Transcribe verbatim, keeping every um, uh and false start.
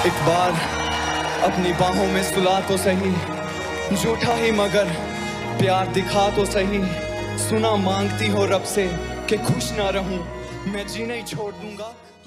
एक बार अपनी बाहों में सुला तो सही, झूठा ही मगर प्यार दिखा तो सही। सुना मांगती हो रब से कि खुश ना रहूं, मैं जीना ही छोड़ दूंगा।